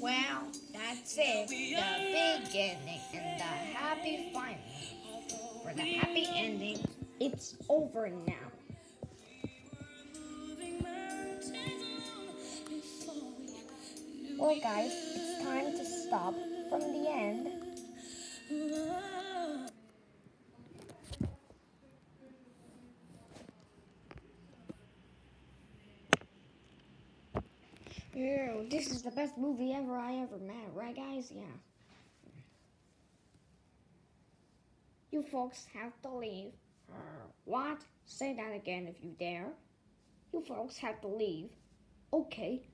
Well, that's it. The beginning and the happy final. For the happy ending, it's over now. Well, guys, it's time to stop from the end. Yeah, this is the best movie I ever met, right, guys? Yeah. You folks have to leave. What? Say that again if you dare. You folks have to leave. Okay,